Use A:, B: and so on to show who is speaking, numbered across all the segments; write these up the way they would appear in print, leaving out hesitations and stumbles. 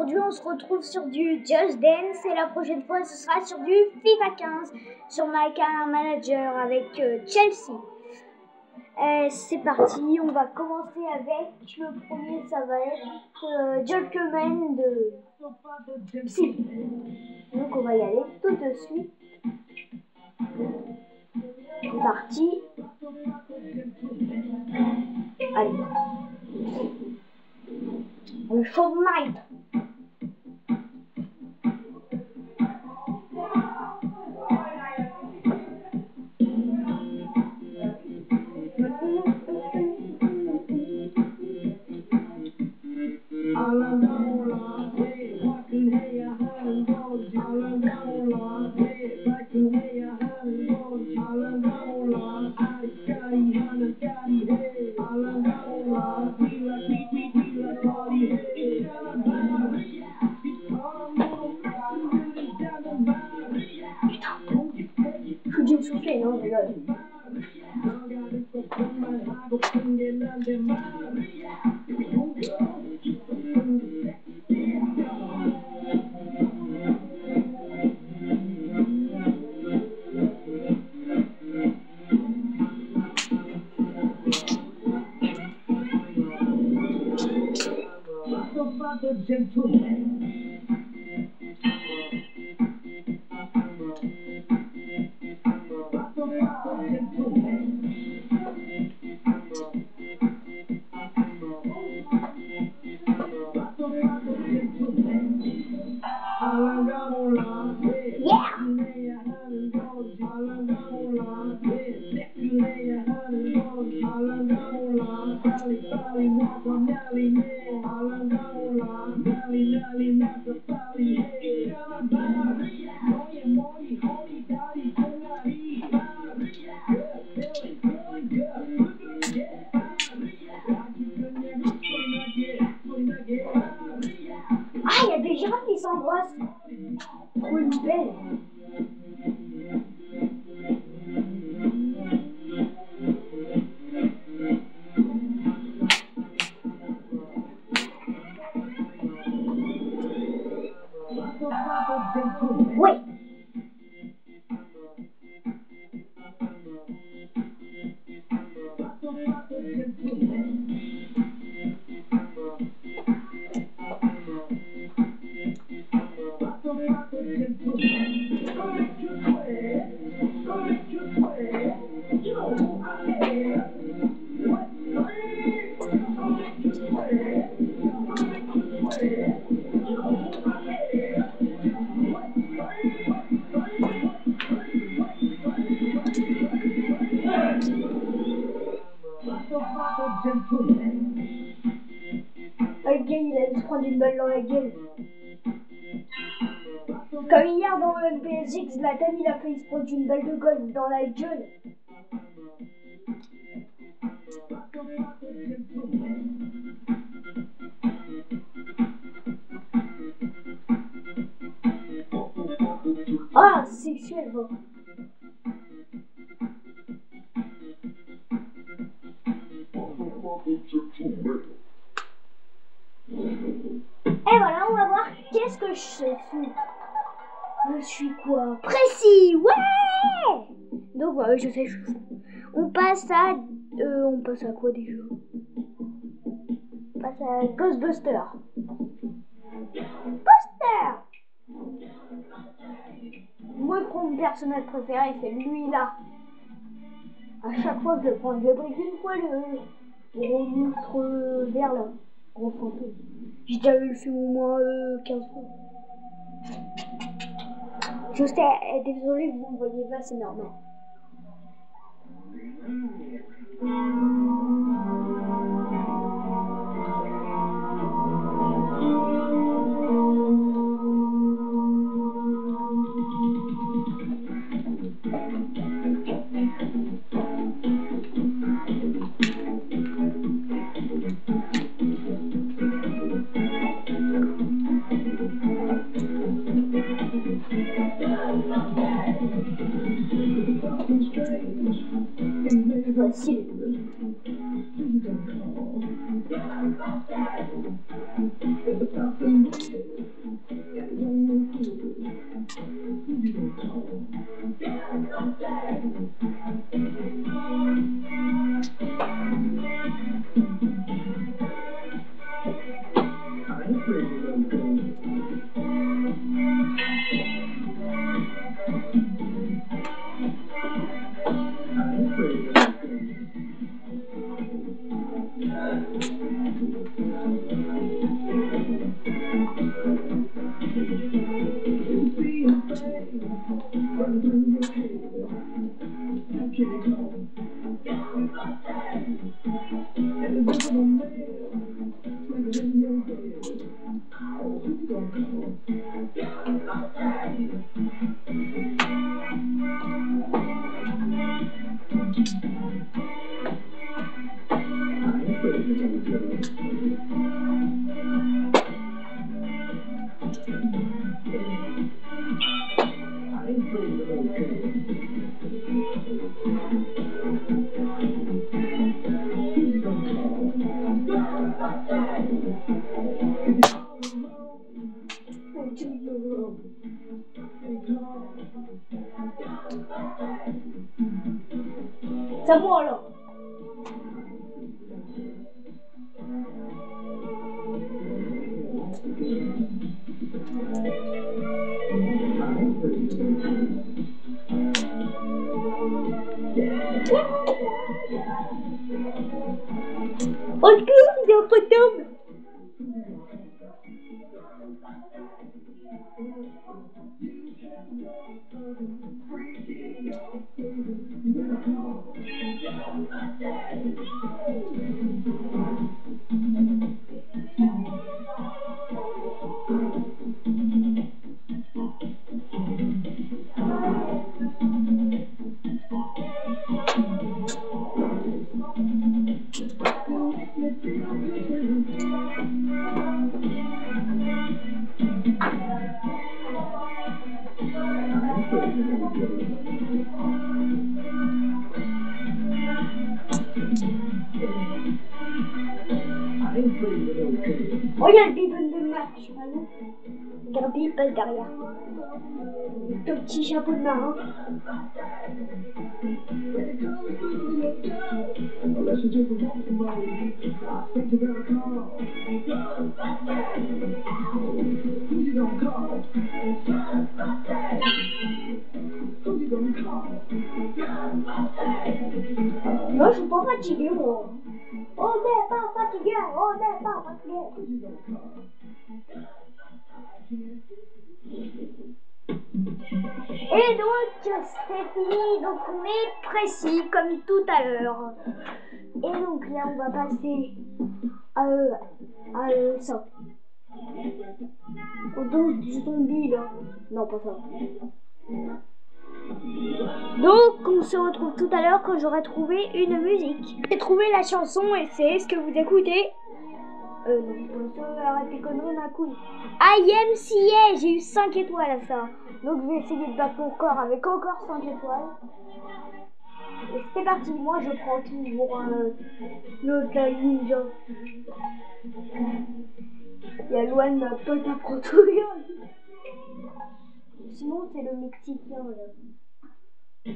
A: aujourd'hui on se retrouve sur du Just Dance et la prochaine fois ce sera sur du FIFA 15 sur My Career Manager avec Chelsea. C'est parti, on va commencer avec le premier, ça va être Gentleman de Psy. Donc on va y aller tout de suite. C'est parti. Allez. Le show night. Je dis souffler, non, je rigole. Ah, il y a des girafes qui s'embrassent. Trop une belle. Oui. Le gars, il a se prendre une balle dans la gueule. Comme hier dans le PSG, Zlatan, il a failli se prendre une balle de golf dans la gueule. Ah, sexuel, bon. Et voilà, on va voir qu'est-ce que je suis. Je suis quoi? Précis, ouais. Donc ouais, je sais, je suis fou. On passe à quoi déjà? On passe à Ghostbusters. Buster. Moi, mon personnage préféré, c'est lui là. À chaque fois que je le prends, je brise une fois le gros monstre vert là. Gros fantôme. J'ai déjà vu le film au moins 15 fois. Je sais, désolé, vous me voyez pas, c'est normal. Facile. C'est à moi là. Oh le clown, il est impossible. Oh, il y a le bidon de match. Regardez, il passe derrière. Ton petit chapeau de marin. Moi, je suis pas fatigué, moi. On n'est pas fatigué, on n'est pas fatigué. Et donc, c'est fini, donc on est précis comme tout à l'heure. Et donc là, on va passer à ça. Au dos du zombie, là. Non, pas ça. Donc, on se retrouve tout à l'heure quand j'aurai trouvé une musique. J'ai trouvé la chanson et c'est ce que vous écoutez. Non, c'est pas ça, arrêtez que non, on a cool. IMCA, j'ai eu 5 étoiles à ça. Donc, je vais essayer de battre mon corps avec encore 5 étoiles. Et c'est parti, moi je prends toujours le ninja. Il y a Luan, ma pote, qui prend tout rien. Sinon, c'est le Mexicain là.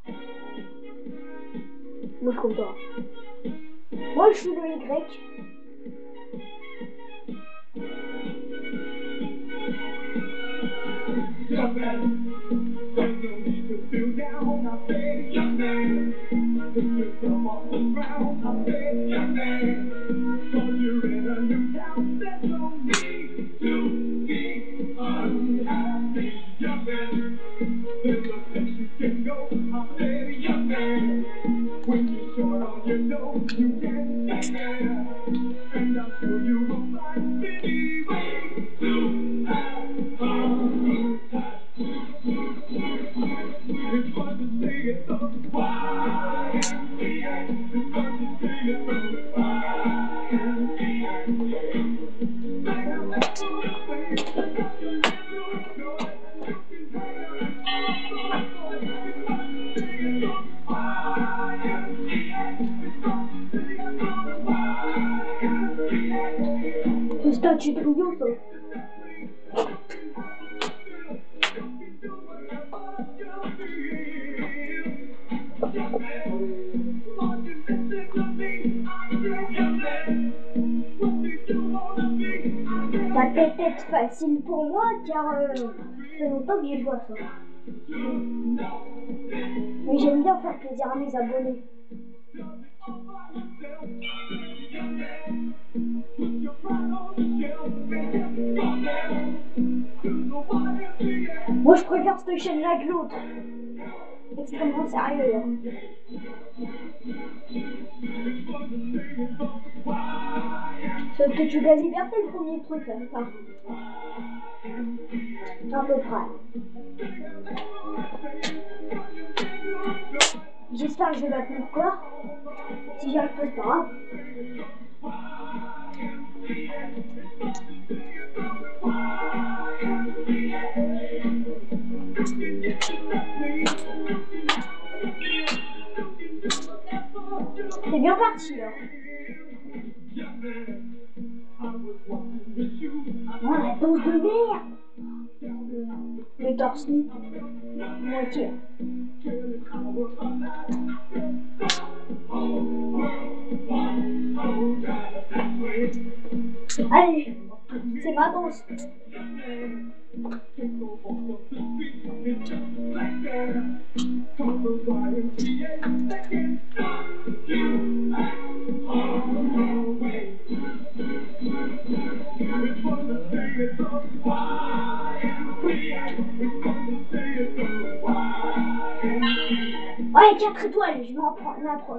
A: Moi je compte pas. Moi je suis le Y. Ce statut de bouillon, ça. va peut-être être facile pour moi car ça fait longtemps que j'ai joué à ça. Mais j'aime bien faire plaisir à mes abonnés. Moi je préfère cette chaîne-là que l'autre. Extrêmement sérieux. Hein. C'est que tu dois liberté le premier truc là, ça. À peu près. J'espère que je vais battre mon record. Si j'y arrive pas, c'est pas grave. C'est bien parti là. Oh la danse de merde. Le torse nu. Moitié. Allez, c'est ma danse. Ouais, 4 étoiles, je m'approche.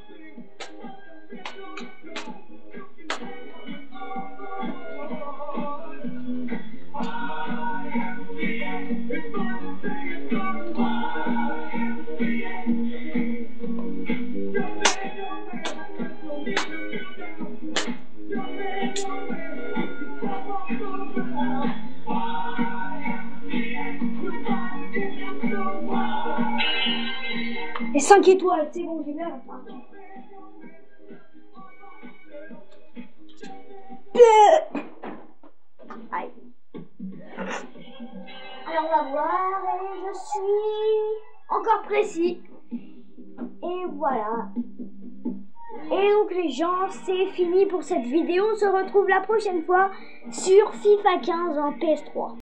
A: Et 5 étoiles, c'est bon, j'ai bien la partie. Aïe. Alors on va voir, et je suis encore précis. Et voilà. Et donc les gens, c'est fini pour cette vidéo. On se retrouve la prochaine fois sur FIFA 15 en PS3.